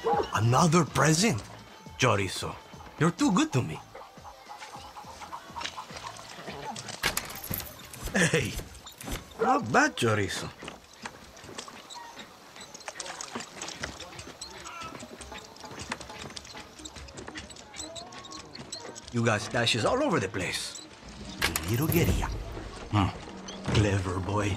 Another present? Chorizo, you're too good to me. Hey, not bad, Chorizo. You got stashes all over the place. Little guerrilla. Clever boy.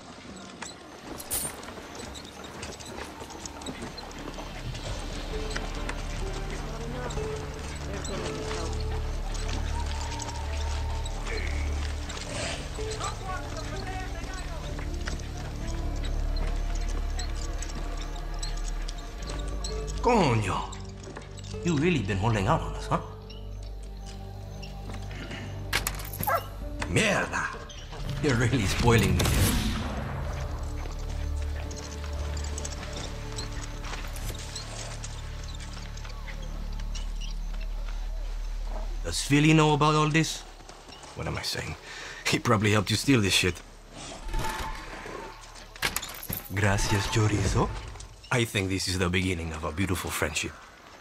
Coño. You really been holding out on us, huh? Mierda. You're really spoiling me. Does Philly know about all this? What am I saying? He probably helped you steal this shit. Gracias, Chorizo. I think this is the beginning of a beautiful friendship.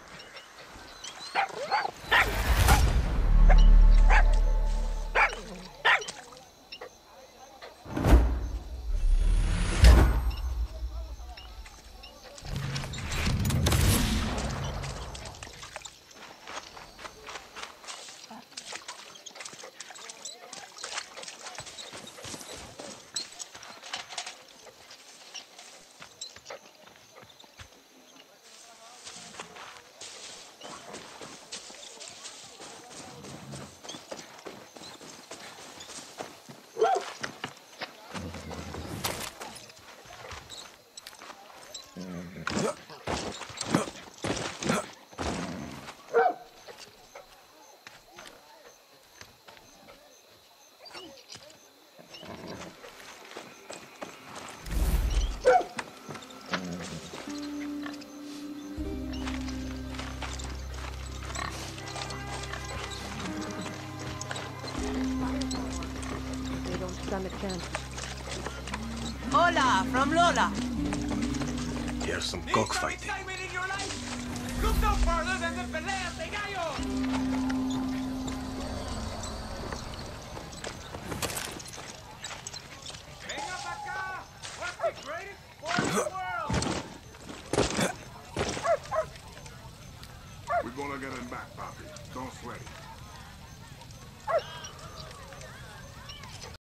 Hola, from Lola. Here's some cockfighting. Look no further than the peleas